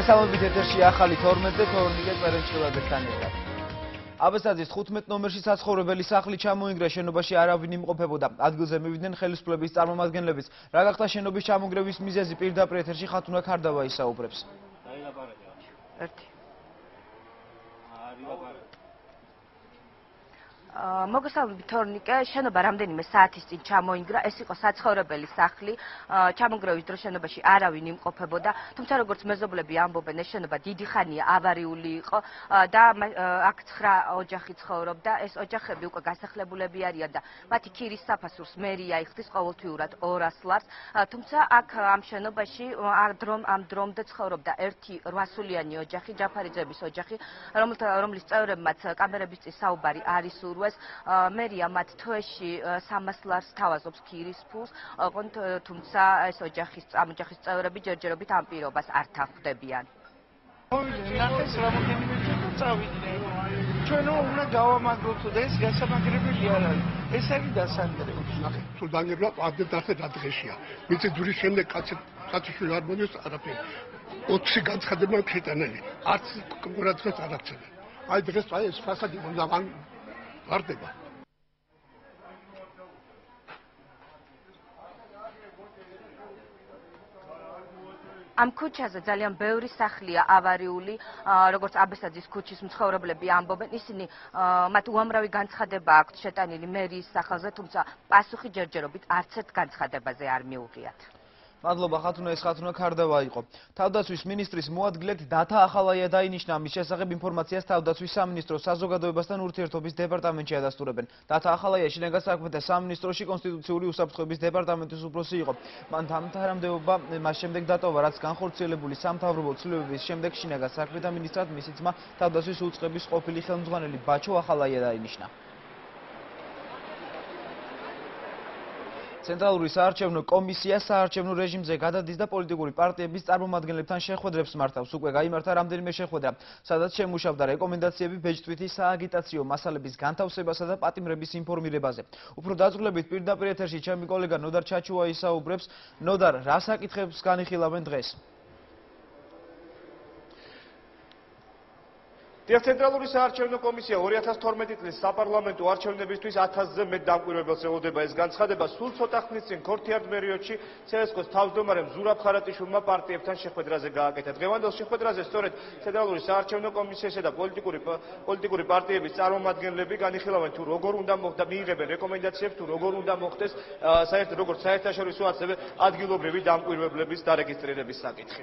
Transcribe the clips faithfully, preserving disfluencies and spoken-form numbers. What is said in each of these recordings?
მოგესალმებით ეთერში ახალი თორმეტ და თორნიკე წერენჩილაძესთან ერთად. აბესაძის თხუთმეტ ნომერში საცხოვრებელი სახლი ჩამოინგრა შენობაში არავინ იმყოფებოდა. ადგილზე მივიდნენ ხელისუფლების წარმომადგენლებიც. რა გახდა შენობის ჩამონგრევის მიზეზი პირდაპირ ეთერში ხათუნა ქარდავა ისაუბრებს. ერთი მოგესალმებით თორნიკე, შენობა რამდენიმე საათის წინ ჩამოინგრა, ეს იყო საცხოვრებელი სახლი, ჩამონგრევის დროს შენობაში არავინ იმყოფებოდა, თუმცა როგორც მეზობლები ამბობენ, ეს შენობა დიდი ხანია ავარიული იყო და აქ ცხრა ოჯახი ცხოვრობდა, ეს ოჯახები უკვე გასახლებულები არიან და მათი ქირის საფასურს მერია იხდის ყოველთვიურად ორას ლარს, თუმცა აქ ამ შენობაში ამ დრომდე ცხოვრობდა ერთი რვასულიანი ოჯახი, ჯაფარიძეების ოჯახი, რომლის წევრებმაც კამერების წინ საუბარი არ ისურვეს. მერია მათ თვეში სამას ლარს თავაზობს ქირის ფულს, თუმცა ეს ოჯახის ამ ოჯახის წევრები ჯერჯერობით ამ პირობას არ თანხმდებიან. ნახეს რამოდენიმე წუთი წავიდნენ. ჩვენ უნდა გავამაგროთ და ეს გასამაგრებელი არ არის. ეს არის დასანგრევი. ნახე, თუ დანგრევა პარდებ დახე და დღეშია. მიწის ძვრის შემდეგ კაცი კაცი არ მოდის არაფერი. ოთხი განცხადება შეტანილი. არც ყურადღებას არ აქცევენ. აი დღეს აი ეს ფასადი უნდა ვარდება. ამ ქუჩაზე ძალიან ბევრი სახლია ავარიული, როგორც აბესაძის ქუჩის მცხოვრებლები ამბობენ, ისინი მათ უამრავი განცხადება აქვთ შეტანილი მერიის სახელზე, თუმცა პასუხი ჯერჯერობით არც ერთ განცხადებაზე არ მიუღიათ. მადლობა ხათუნა, ეს ხათუნა ქარდავა იყო. თავდაცვის მინისტრის მოადგილედ დათა ახალაია დაინიშნა ამის შესახებ ინფორმაციას თავდაცვის სამინისტროს საზოგადოებასთან ურთიერთობის დეპარტამენტში ადასტურებენ. დათა ახალაია შინაგან საქმეთა სამინისტროში კონსტიტუციური უსაფრთხოების დეპარტამენტის უფროსი იყო. მან თანამდებობა მას შემდეგ დატოვა, რაც განხორციელებული სამთავრობო ცვლილებების შემდეგ შინაგან საქმეთა მინისტრად მისი ძმა თავდაცვის უწყების ყოფილი ხელმძღვანელი ბაჩო ახალაია დაინიშნა. ცენტრალური საარჩევნო კომისია საარჩევნო რეჟიმზე გადადის და პოლიტიკური პარტიების წარმომადგენლებთან შეხვედრებს მართავს. უკვე გაიმართა რამდენიმე შეხვედრა, სადაც შემუშავდა რეკომენდაციები ბეჭდვითი სააგიტაციო მასალების განთავსებასა და პატიმრების ინფორმირებაზე. უფრო დაწვრილებით პირდაპირ ეთერში ჩემი კოლეგა ნოდარ ჩაჩუა ისაუბრებს. ნოდარ, რა საკითხებს განიხილავენ დღეს? ცენტრალური საარჩევნო კომისია ორი ათას თორმეტი წლის საპარლამენტო არჩევნებისთვის ათასზე მეტ დამკვირვებელს ელოდება. ეს განცხადება სულ ცოტა ხნის წინ ქორთიარდ პერიოდში ცესკოს თავმჯდომარემ ზურაბ ხარატიშვილმა პარტიებთან შეხვედრაზე გააკეთა. დღევანდელ შეხვედრაზე სწორედ ცენტრალური საარჩევნო კომისიისა და პოლიტიკური პოლიტიკური პარტიების წარმომადგენლები განიხილავენ თუ როგორ უნდა მოხდეს, მიიღებენ რეკომენდაციებს თუ როგორ უნდა მოხდეს საერთოდ როგორც საერთაშორისო ასევე ადგილობრივი დამკვირვებლების დარეგისტრირების საკითხი.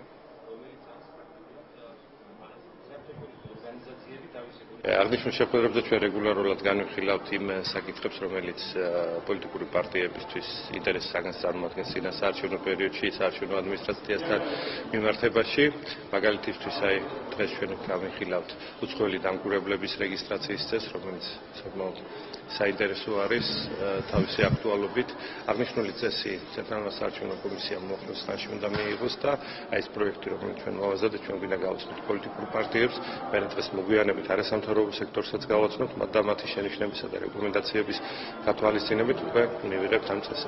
აღნიშნულ შეხვედრებზე ჩვენ რეგულარულად განვიხილავთ იმ საკითხებს, რომელიც პოლიტიკური პარტიებისთვის ინტერესს წარმოადგენს წინა საარჩევნო პერიოდში, საარჩევნო ადმინისტრაციასთან მიმართებაში. მაგალითისთვის, აი დღეს ჩვენ განვიხილავთ უცხოელი დამკვირვებლების რეგისტრაციის წესს, რომელიც საკმაოდ საინტერესო არის თავისი აქტუალობით. აღნიშნული წესი ცენტრალურ საარჩევნო კომისიამ მოხდეს ხანში უნდა მიიღოს და აი ეს პროექტი, რომელიც ჩვენ ვავაზავთ, ჩვენ გვინდა გავუწყოთ პოლიტიკურ პარტიებს, მე დღეს მოგვიანებით არასამთავრობო სექტორსაც გავაცნობთ და მათი შენიშვნებისა და რეკომენდაციების გათვალისწინებით უკვე მივიღებთ ამ წესს.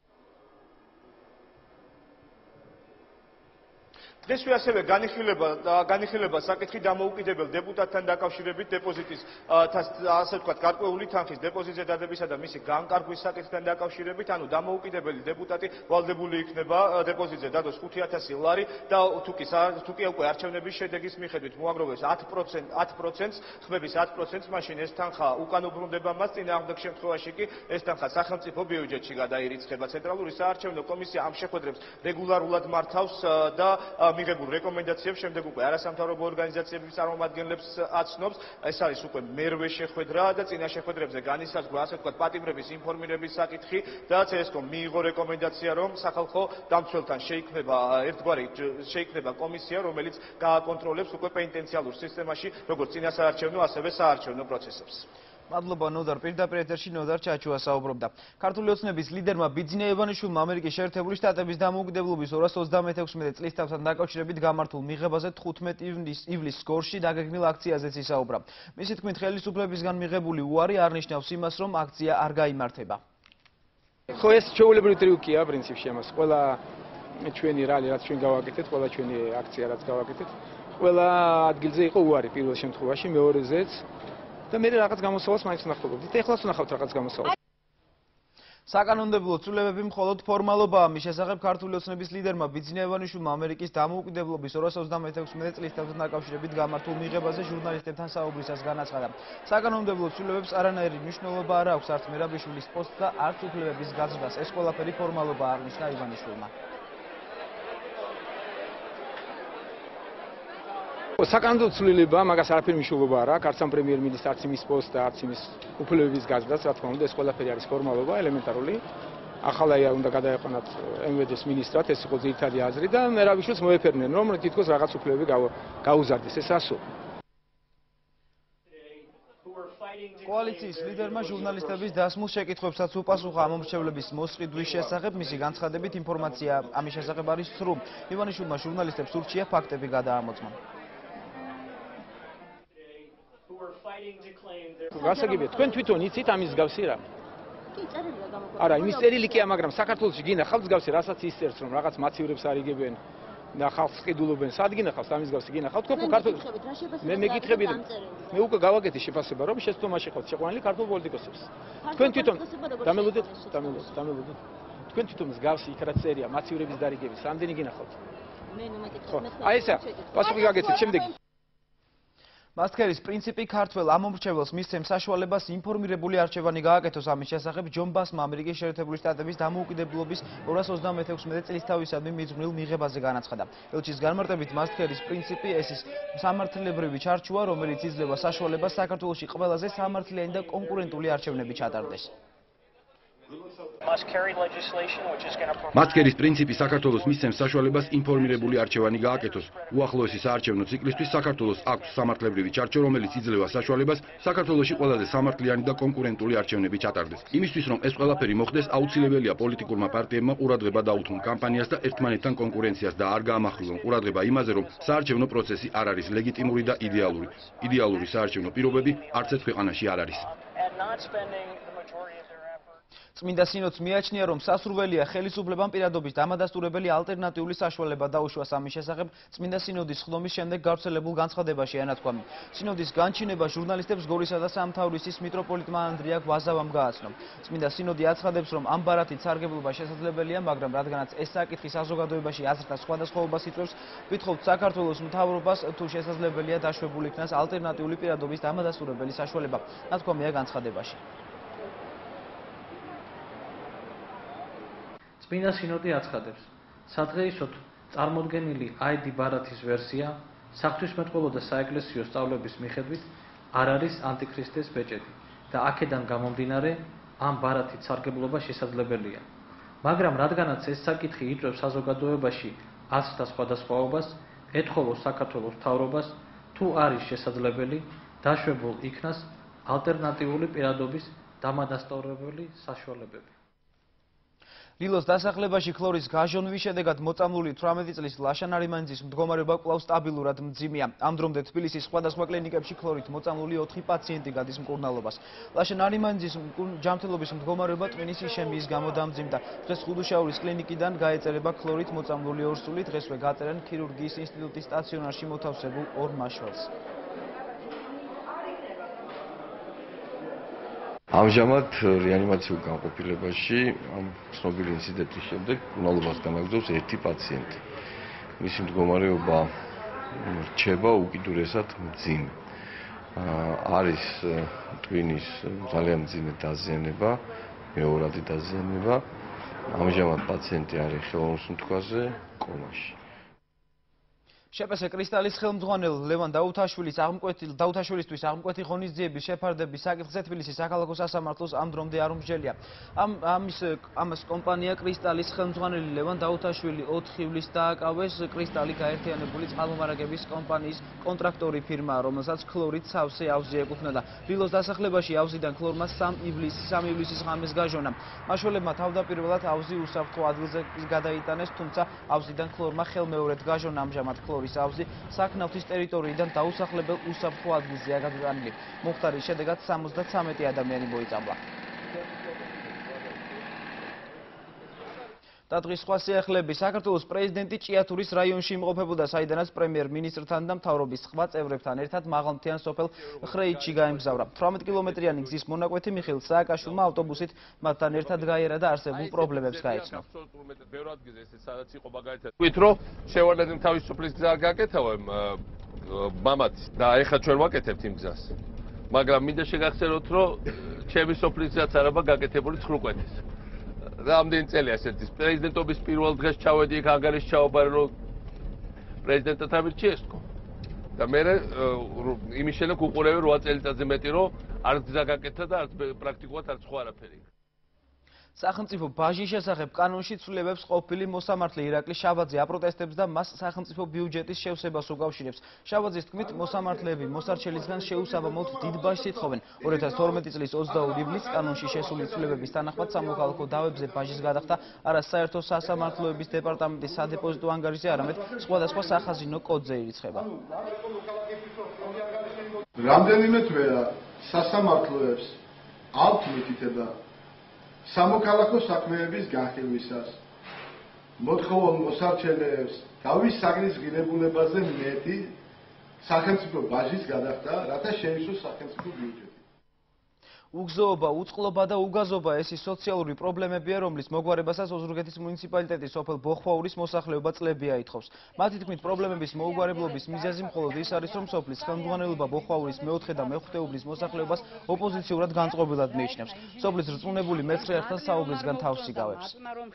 დღესვე ასევე განიხილება განიხილება საკითხი დამოუკიდებელ დეპუტატთან დაკავშირებით დეპოზიტის ასე ვთქვათ გარკვეული თანხის დეპოზიტზე დადებისა და მისი განკარგვის საკითხთან დაკავშირებით, ანუ დამოუკიდებელი დეპუტატი ვალდებული იქნება დეპოზიტზე დადოს ხუთი ათასი ლარი და თუ კი თუ კი უკვე არჩევნების შედეგის მიხედვით მოაგროვებს ათ პროცენტს, ხმების ათ პროცენტს, მაშინ ეს თანხა უკან უბრუნდება მას, წინააღმდეგ შემთხვევაში კი ეს თანხა სახელმწიფო ბიუჯეტში გადაირიცხება. ცენტრალური საარჩევნო კომისია ამ შეხვედრებს რეგულარულად მართავს და მიღებულ რეკომენდაციებს შემდეგ უკვე არასამთავრობო ორგანიზაციების წარმომადგენლებს აცნობს. ეს არის უკვე მერვე შეხვედრა და წინა შეხვედრებზე განისაზღვრა ასე ვთქვათ პატიმრების ინფორმირების საკითხი და ცესკომ მიიღო რეკომენდაცია, რომ სახალხო დამცველთან შეიქმნება ერთგვარი შეიქმნება კომისია, რომელიც გააკონტროლებს უკვე პენტენციალურ სისტემაში როგორც წინა საარჩევნო, ასევე საარჩევნო პროცესებს. მადლობა ნოდარ, პირდაპირ ეთერში ნოდარ ჩაჩუა საუბრობდა. ქართული ოცნების ლიდერმა ბიძინა ევანიშვილმა ამერიკის შეერთებული შტატების დამოუკიდებლობის ორას ოცდამეექვსმეტე წლისთავთან დაკავშირებით გამართულ მიღებაზე თხუთმეტი ივლისის სკორში დაგეგმილ აქციაზეც ისაუბრა. მისი თქმით, ხელისუფლებისგან მიღებული უარი არ ნიშნავს იმას, რომ აქცია არ გაიმართება. ხო, ეს ჩვეულებრივი ტრიუკია პრინციპში ამას. ყველა ჩვენი რალი, რაც ჩვენ გავაკეთეთ, ყველა ჩვენი აქცია, რაც გავაკეთეთ, ყველა ადგილზე იყო უარი პირველ შემთხვევაში, მეორეზეც და მე რაღაც გამოსავალს მაინც ვნახავთ. ეხლაც ვნახავთ რაღაც გამოსავალს. საკანონმდებლო ცვლილებები მხოლოდ ფორმალობაა. მის შესახებ ქართული ოცნების ლიდერმა ბიძინევანიშვილმა ამერიკის დამოუკიდებლობის ორას ოცდამექვსმეტე წლისთავთან დაკავშირებით გამართულ მიღებაზე ჟურნალისტებთან საუბრისას განაცხადა. საკანონმდებლო ცვლილებებს არანაირი მნიშვნელობა არ აქვს არც მერაბიშვილის პოსტს და არც უფლებების გაზრდას. ეს ყველაფერი ფორმალობაა, აღნიშნა ივანიშვილმა. საკანონმდებლო ცვლილება მაგას არაფერი მნიშვნელობა არ აქვს, არც ამ პრემიერ-მინისტრს, არც იმის პოსტს და არც იმის უფლებების გაზრდას, რა თქმა უნდა, ეს ყველაფერი არის ფორმალობა, ელემენტარული. ახალაია უნდა გადაეყვანათ ემ ვე დე-ს მინისტრად, ეს იყო ძირითადი აზრი და მერაბიშვილს მოეფერნენ, რომ თითქოს რაღაც უფლებები გაუზარდეს, ეს ასო. კოალიციის ლიდერმა ჟურნალისტების დასმულ შეკითხვებსაც უპასუხა ამომრჩევლების მოსყიდვის შესახებ, მისი განცხადებით ინფორმაცია ამის შესახებ არის ცრუ. ივანიშვილმა ჟურნალისტებს ურჩია ფაქტები გადაამოწმონ. გასაგებია, თქვენ თვითონ იცით ამის მსგავსი რა? კი, წერილია გამოგვიყვება. არა, იმის წერილი კი, მაგრამ საქართველოში გინახავთ მსგავსი, რასაც ისწერს, რომ რაღაც მაცივრებს არიგებენ და ხალხს ყიდულობენ. სად გინახავთ ამის მსგავსი გინახავთ? თქვენ ქართულ მე მეკითხები მე უკვე გავაკეთე შეფასება, რომ შეცდომაში ხავთ შეყვანილი ქართულ პოლიტიკოსებს. თქვენ თვითონ დამელოდეთ, დამელოდეთ, დამელოდეთ. თქვენ თვითონ მსგავსი იქ რა წერია, მაცივრების დარიგების, რამდენი გინახავთ? მე ნუ მეკითხები, მე აი ესა, პასუხი გაგეცეთ, შემდეგი. მასქერის პრინციპი ქართველ ამომრჩეველს მისცემს საშუალებას ინფორმირებული არჩევანი გააკეთოს ამის შესახებ ჯონბასმა ამერიკის შეერთებული შტატების დამოუკიდებლობის ორას ოცდამექვსმეტე წლისთავისადმი მიძღვნილ მიღებაზე განაცხადა. ელჩის განმარტებით მასქერის პრინციპი ეს ის სამართლებრივი ჩარჩოა, რომელიც იძლევა საშუალებას საქართველოში ყველაზე სამართლიანი და კონკურენტული არჩევნები ჩატარდეს. მასქერის პრინციპი საქართველოს მისცემს საშუალებას ინფორმირებული არჩევანი გააკეთოს. უახლოესი საარჩევნო ციკლისთვის საქართველოს აქვს სამართლებრივი ჩარჩო, რომელიც იძლევა საშუალებას საქართველოში ყველაზე სამართლიანი და კონკურენტული არჩევნები ჩატარდეს. იმისთვის, რომ ეს ყველაფერი მოხდეს, აუცილებელია პოლიტიკურმა პარტიებმა ყურადღება დაუთმონ კამპანიას და ერთმანეთთან კონკურენციას და არ გაამახვილონ ყურადღება იმაზე, რომ საარჩევნო პროცესი არ არის ლეგიტიმური და იდეალური. იდეალური საარჩევნო პირობები არც ერთ ქვეყანაში არ არის. წმინდა სინოდს მიაჩნია, რომ სასურველია ხელისუფლებამ პირადობის დამადასტურებელი ალტერნატიული საშუალება დაუშვას ამის შესახებ წმინდა სინოდის ხდომის შემდეგ გავრცელებულ განცხადებაში ენათქვამი. სინოდის განჩინება ჟურნალისტებს გორისა და სამთავრისის მიტროპოლიტმა ანდრია გვაზავამ გააცნო. წმინდა სინოდი აცხადებს, რომ ამ ბარათით სარგებლობა შესაძლებელია, მაგრამ რადგანაც ეს საკითხი საზოგადოებაში აზრთა სხვადასხვაობას იწვევს, ვითხოვთ საქართველოს მთავრობას თუ შესაძლებელია დაშვებული იქნას ალტერნატიული პირადობის დამადასტურებელი საშუალება. ნათქვამია განცხადებაში. წმინდა სინოდი აცხადებს, სადღეისოდ წარმოდგენილი აიდი ბარათის ვერსია საღვთისმეტყველო და საეკლესიო სწავლების მიხედვით არ არის ანტიქრისტეს ბეჭედი და აქედან გამომდინარე ამ ბარათით სარგებლობა შესაძლებელია. მაგრამ რადგანაც ეს საკითხი იწვევს საზოგადოებაში აზრთა სხვადასხვაობას, ეთხოვოს საქართველოს მთავრობას თუ არის შესაძლებელი დაშვებულ იქნას ალტერნატიული პირადობის დამადასტურებელი საშუალებები. ლილოს დასახლებაში ქლორის გაჟონვის შედეგად მოწამლული თვრამეტი წლის ლაშა ნარიმანიძის მდგომარეობა კვლავ სტაბილურად მძიმეა. ამ დრომდე თბილისის სხვადასხვა კლინიკებში ქლორით მოწამლული ოთხი პაციენტი გადის მკურნალობას. ლაშა ნარიმანიძის ჯანმრთელობის მდგომარეობა ტვინის ისემიის გამო დამძიმდა. დღეს ხუდუშაურის კლინიკიდან გაეწერება ქლორით მოწამლული ორსული, დღესვე გაწერენ ქირურგიის ინსტიტუტის სტაციონარში მოთავსებულ ორ მაშველს. ამჟამად რეანიმაციულ განყოფილებაში ამ ცნობილი ინციდენტის შემდეგ მკურნალობას განაგრძობს ერთი პაციენტი. მისი მდგომარეობა რჩება უკიდურესად მძიმე. არის ტვინის ძალიან მძიმე დაზიანება, მეორადი დაზიანება. ამჟამად პაციენტი არის ხელმოსუნთქვაზე, კომაში. შეპესე კრისტალის ხელმძღვანელ ლევან დაუთაშვილის აღმკვეთი დაუთაშვილისთვის აღმკვეთი ღონისძიების შეფარდების საკითხზე თბილისის საქალაქო სასამართლოს ამ დრომდე არ უმსჯელია. ამ ამის ამას კომპანია კრისტალის ხელმძღვანელი ლევან დაუთაშვილი ოთხ ივლისს დააკავეს. კრისტალი გაერთიანებული წყალმომარაგების კომპანიის კონტრაქტორი ფირმაა, რომელსაც ქლორით სავსე ავზი ეკუთვნოდა. ლილოს დასახლებაში ავზიდან ქლორმა სამ ივლისის ღამეს გაჟონა. მაშველებმა თავდაპირველად ავზი უსაფრთხო ადგილზე გადაიტანეს, თუმცა ავზიდან ქლორმა ხელმეორედ გაჟონა. ამჟამად ქლორი ავზი საქნავთის ტერიტორიიდან დაუსახლებელ უსაფრთხო ადგილზეა გადატანილი. მოხდარის შედეგად სამოცდათვრამეტი ადამიანი მოიწამლა. და დღის სხვა სიახლეები. საქართველოს პრეზიდენტი ჭიათურის რაიონში იმყოფებოდა, საიდანაც პრემიერ-მინისტრთან და მთავრობის სხვა წევრებთან ერთად მაღალმთიან სოფელ ხრეითში გაემგზავრა. თვრამეტ კილომეტრიანი გზის მონაკვეთი მიხეილ სააკაშვილმა ავტობუსით მათთან ერთად გაიარა და არსებულ პრობლემებს გაეცნო. ვით რომ შევარდნით თავისუფლის გზა გაკეთავენ მამაც და ეხლა ჩვენ ვაკეთებთ იმ გზას. მაგრამ მინდა შეგახსენოთ, რომ ჩემი სოფლის გზაც არაბა გაკეთებული ცხვრუკვეთის. რამდენი წელი ასეთ ის პრეზიდენტობის პირველ დღეს ჩავედი იქ ანგარიში ჩავაბარე, რომ პრეზიდენტად ამირჩიესკო. და მე იმის შემდეგ უყურები რვა წელიწადზე მეტი, რომ არც გზა გაკეთა და არც პრაქტიკულად არც სხვა არაფერი. სახელმწიფო ბაჟის შესახებ კანონში ცვლილებებს ყოფილი მოსამართლე ირაკლი შაბაძე აპროტესტებს და მას სახელმწიფო ბიუჯეტის შევსებას უკავშირებს. შაბაძის თქმით, მოსამართლეები მოსარჩელისგან შეუსაბამოდ დიდ ბაჟს ითხოვენ. ორი ათას თორმეტი წლის ოცდაორი ივლისს კანონში შესული ცვლილებების თანახმად სამოქალაქო დავებზე ბაჟის გადახდა არა საერთო სასამართლოების დეპარტამენტის სადეპოზიტო ანგარიშზე, არამედ სხვადასხვა სახაზინო კოდზე ირიცხება. რამდენიმე თვეა სასამართლოებს აქვთ მითითება სამოქალაქო საქმეების განხილვისას. მოთხოვონ მოსარჩელეებს დავის საგნის ღირებულებაზე მეტი სახელმწიფო ბაჟის გადახდა, რათა შეისოს სახელმწიფო ბიუჯეტი. უგზოობა, უწყლობა და უგაზობა ეს ის სოციალური პრობლემებია, რომლის მოგვარებასაც ოზურგეთის მუნიციპალიტეტის სოფელ ბოხვაურის მოსახლეობა წლებია ითხოვს. მათი თქმით, პრობლემების მოუგვარებლობის მიზეზი მხოლოდ ის არის, რომ სოფლის ხელმძღვანელობა ბოხვაურის მეოთხე და მეხუთე უბლის მოსახლეობას ოპოზიციურად განწყობილად მიიჩნევს. სოფლის რწმუნებული მეცხრეებთან საუბრისგან თავს იგავებს.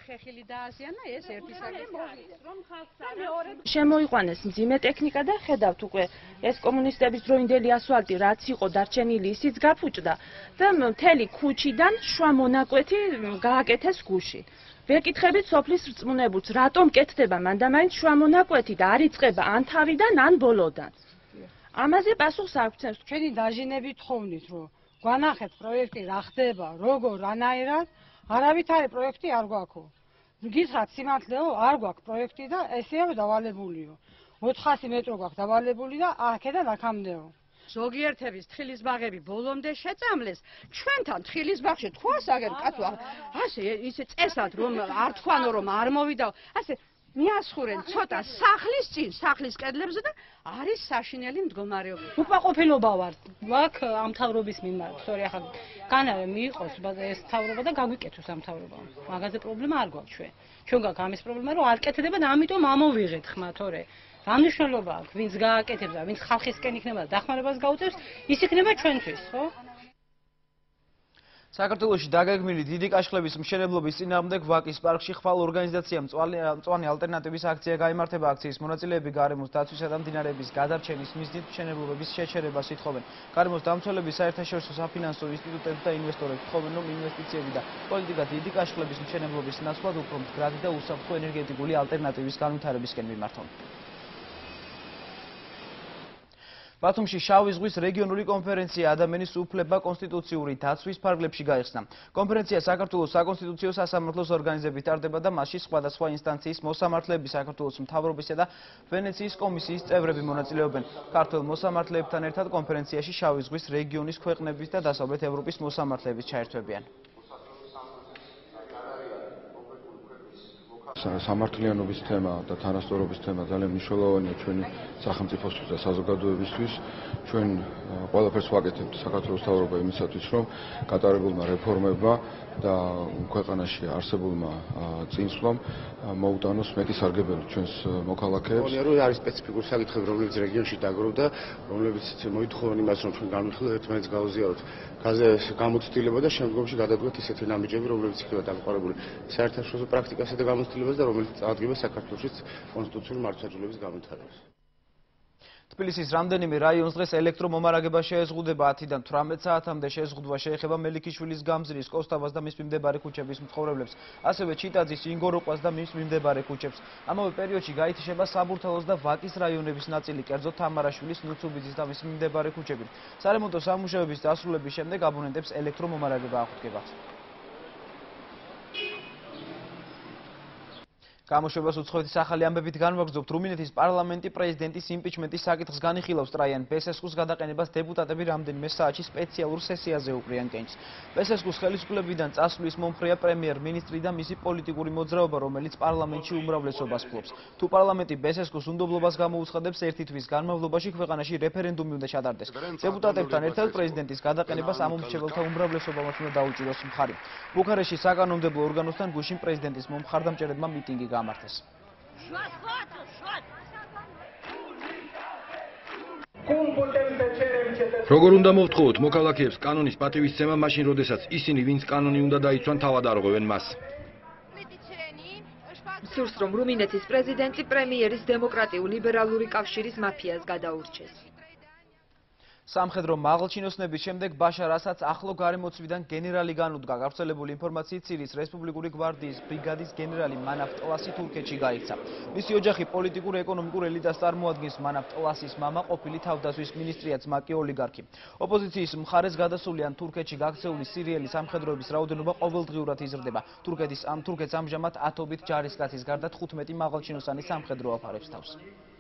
შემოიყვანეს მძიმე ტექნიკა და ხედავთ უკვე ეს კომუნისტების დროინდელი ასფალტი რაც იყო დარჩენილი ისიც გაფუჭდა და მთელი ქუჩიდან შუა მონაკვეთი გააკეთეს გუში. ვეკითხებით სოფლის რწმუნებულს, რატომ კეთდება მანდამაინც შუა მონაკვეთი და არ იწყება ან თავიდან, ან ბოლოდან. ამაზე პასუხს არ გვცემს. ჩვენი დაჟინებით ხოვნით, რომ გვანახეთ პროექტი რა ხდება, როგორ, რანაირად, არავითარი პროექტი არ გვაქვს. გითხრათ სიმართლეო, არ გვაქვს პროექტი და ესეა დავალებულიო. ოთხასი მეტრო გვაქვს დავალებული და აქედან აქამდეო. ზოგიერთების თხილის ბაღები ბოლომდე შეწამლეს. ჩვენთან თხილის ბაღში თქواس აგერ კაცო, ასე ისე წესად რომ არ თქვანო რომ არ მოვიდაო, ასე მიასხურენ ცოტა სახლის წინ, სახლის კედლებზე და არის საშინელი მდგომარეობა. უკმაყოფილობა ვარ. ვაკ ამ თავრობის მიმართ. სწორი ახლა განავე მიიყოს ეს თავრობა და გაგვიკეთოს ამ თავრობამ. მაგაზე პრობლემა არ გვაქვს ჩვენ. ჩვენ გაქვს ამის პრობლემა რომ არ კეთდება და ამიტომ ამოვიღეთ ხმა თორე. რამნიშნულობა აქვს, ვინც გააკეთებს და ვინც ხალხისკენ იქნება და დახმარებას გაუწევს, ის იქნება ჩვენთვის, ხო? საქართველოში დაგეგმილი დიდი კაშხლების მშენებლობის წინააღმდეგ ვაკის პარკში ხვალ ორგანიზაციამ მწვანე ალტერნატივის აქცია გაიმართება. აქციის მონაწილეები გარემოს დაცვისა და მდინარეების გადარჩენის მიზნით მშენებლობების შეჩერებას ითხოვენ. გარემოს დამცველების საერთაშორისო საფინანსო ინსტიტუტები და ინვესტორები თხოვენ, რომ ინვესტიციები და პოლიტიკა დიდი კაშხლების მშენებლობის ნაცვლად უფრო მდგრადი და უსაფრთხო ენერგეტიკული ალტერნატივის განვითარებისკენ მიმართონ. ბათუმში შავი ზღვის რეგიონული კონფერენცია ადამიანის უფლება კონსტიტუციური დაცვის ფარგლებში გაიხსნა. კონფერენცია საქართველოს საკონსტიტუციო სასამართლოს ორგანიზებით ტარდება და მასში სხვადასხვა ინსტანციის მოსამართლეები, საქართველოს მთავრობისა და ვენეციის კომისიის წევრები მონაწილეობენ. ქართველ მოსამართლეებთან ერთად კონფერენციაში შავი ზღვის რეგიონის ქვეყნების და დასავლეთ ევროპის მოსამართლეებიც ჩაერთვებიან. სამართლიანობის თემა და თანასწორობის თემა ძალიან მნიშვნელოვანია ჩვენი სახელმწიფოსთვის და საზოგადოებისთვის. ჩვენ ყველაფერს ვაკეთებთ საქართველოს მთავრობა იმისათვის, რომ გატარებულმა რეფორმებმა და ქვეყანაში არსებულმა წინსვლამ მოუტანოს მეტი სარგებელი ჩვენს მოქალაქეებს. არის სპეციფიკური საკითხები, რომლებიც რეგიონში დაგროვდა, რომლებიც მოითხოვენ იმას, რომ ჩვენ განვიხილოთ ერთმანეთს გავაზიაროთ გამოცდილება და შემდგომში გადადგოთ ისეთი ნაბიჯები, რომლებიც იქნება დამყარებული საერთაშორისო პრაქტიკასა და გამოცდილებას და რომელიც წარადგება საქართველოს კონსტიტუციური მართლმსაჯულების განვითარებას. თბილისის რამდენიმე რაიონს დღეს ელექტრომომარაგება შეეზღუდება ათიდან თვრამეტ საათამდე შეზღუდვა შეეხება მელიქიშვილის გამზირის, კოსტავას და მის მიმდებარე ქუჩების მცხოვრებლებს, ასევე ჩიტაძის, ინგოროყვას და მის მიმდებარე ქუჩებს. ამავე პერიოდში გაითიშება საბურთალოს და ვაკის რაიონების ნაწილი, კერძოდ თამარაშვილის, ნუცუბიძის და მის მიმდებარე ქუჩები. სარემონტო სამუშაოების დასრულების შემდეგ აბონენტებს ელექტრომომარაგება აღუდგება. გამოშვებას უცხოეთის ახალი ამბებით განვაგრძობთ. რუმინეთის პარლამენტი პრეზიდენტის იმპიჩმენტის საკითხს განიხილავს. ტრაიან ბესესკუს გადაყენებას დეპუტატები რამდენიმე საათში სპეციალურ სესიაზე უყრიან კენჭს. ბესესკუს ხელისუფლებიდან წასვლის მომხრეა პრემიერ-მინისტრი და მისი პოლიტიკური მოძრაობა, რომელიც პარლამენტში უმრავლესობას ფლობს. თუ პარლამენტი ბესესკუს უნდობლობას გამოუცხადებს, ერთი თვის განმავლობაში ქვეყანაში რეფერენდუმი უნდა ჩატარდეს. დეპუტატებთან ერთად პრეზიდენტის გადაყენებას ამომრჩეველთა უმრავლესობამ უნდა დაუჭიროს მხარი. ბუქარესტში საკანონმდებლო ორგანოსთან გუშინ პრეზიდენტის მომხარდამჭერებმა მიტინგი გამართეს. როგორ უნდა მოვთხოვოთ მოქალაქეებს კანონის პატივისცემა მაშინ, როდესაც ისინი, ვინც კანონი უნდა დაიცვან, თავად არღვევენ მას. სურს, რომ რუმინეთის პრეზიდენტი პრემიერის დემოკრატიულ-ლიბერალური კავშირის მაფიას გადაურჩეს. სამხედრო მაღალჩინოსნების შემდეგ ბაშარ ასადს ახლო გარემოცვიდან გენერალი განუდგა. გავრცელებული ინფორმაციით სირიის რესპუბლიკური გვარდიის ბრიგადის გენერალი მანაფ ტლასი თურქეთში გაიქცა. მისი ოჯახი პოლიტიკურ ეკონომიკურ ელიტას წარმოადგენს. მანაფ ტლასის მამა ყოფილი თავდაცვის მინისტრია, ძმაკი ოლიგარქი. ოპოზიციის მხარეს გადასულიან თურქეთში გაქცეული სირიელი სამხედროების რაოდენობა ყოველდღიურად იზრდება. თურქეთის ამ თურქეთს ამჟამად ათობით ჯარისკაცის გარდა თხუთმეტი მაღალჩინოსანი სამხედრო აფარებს თავს.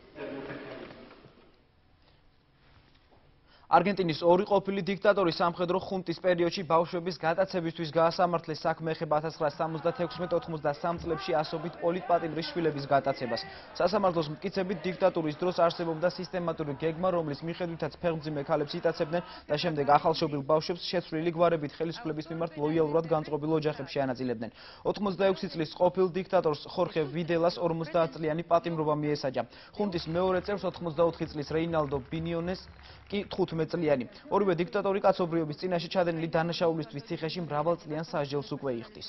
არგენტინის ორი ყოფილი დიქტატორი სამხედრო ხუნტის პერიოდში ბავშვების გატაცებისთვის გაასამართლეს საქმე ეხება ათას ცხრაასა სამოცდათექვსმეტ ოცდაათი წლებში ასობით პოლიტპატიმრის შვილების გატაცებას. სასამართლოს მტკიცებით დიქტატურის დროს არსებობდა სისტემატური გეგმა, რომლის მიხედვითაც ფეხმძიმე ქალებს იტაცებდნენ და შემდეგ ახალშობილ ბავშვებს შეცვლილი გვარებით ხელისუფლების მიმართ ლოიალურად განწყობილ ოჯახებში ანაწილებდნენ. ოცდაექვსი წლის ყოფილ დიქტატორს ხორხე ვიდელას ორმოცდაათწლიანი პატიმრობა მიესაჯა. ხუნტის მეორე წევრს ოცდაოთხი წლის რეინალდო ბინიონეს კი თხუთმეტწლიანი. ორივე დიქტატორი კაცობრიობის წინაშე ჩადენილი დანაშაულისთვის ციხეში მრავალწლიან სასჯელს უკვე იხდის.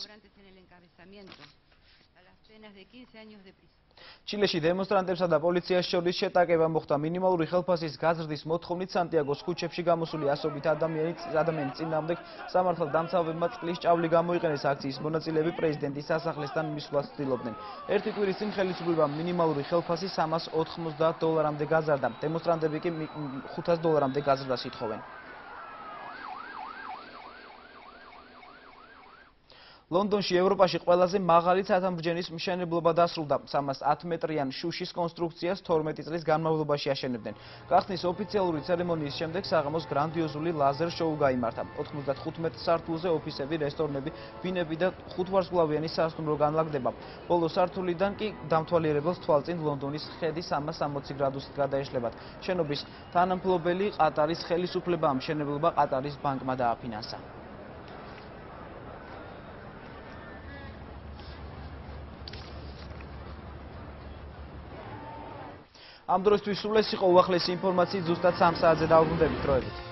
ჩილეში დემონსტრანტებსა და პოლიციას შორის შეტაკება მოხდა. მინიმალური ხელფასის გაზრდის მოთხოვნით სანტიაგოს ქუჩებში გამოსული ასობით ადამიანის წინააღმდეგ სამართალ დამცავებმა წყლის ჭავლი გამოიყენეს. აქციის მონაწილეები პრეზიდენტის სასახლესთან მისვლას ცდილობდნენ. ერთი კვირის წინ ხელისუფლებამ მინიმალური ხელფასი სამას ოთხმოცდაათ დოლარამდე გაზარდა. დემონსტრანტები კი ხუთას დოლარამდე გაზრდას ითხოვენ. ლონდონში ევროპაში ყველაზე მაღალი ცათამბჯენის მშენებლობა დასრულდა. სამას ათი მეტრიან შუშის კონსტრუქციას თორმეტი წლის განმავლობაში აშენებდნენ. გახსნის ოფიციალური ცერემონიის შემდეგ საღამოს გრანდიოზული ლაზერ შოუ გაიმართა. ოთხმოცდახუთმეტ სართულზე ოფისები, რესტორნები, ბინები და ხუთვარსკვლავიანი სასტუმრო განლაგდება. ბოლო სართულიდან კი დამთვალიერებელს თვალწინ ლონდონის ხედი სამას სამოცი გრადუსით გადაეშლებათ. შენობის თანამფლობელი ყატარის ხელისუფლებამ მშენებლობა ყატარის ბანკმა დააფინანსა. ამ დროისთვის სულ ეს იყო უახლესი ინფორმაციით, ზუსტად სამ საათზე დავბრუნდებით დროებით.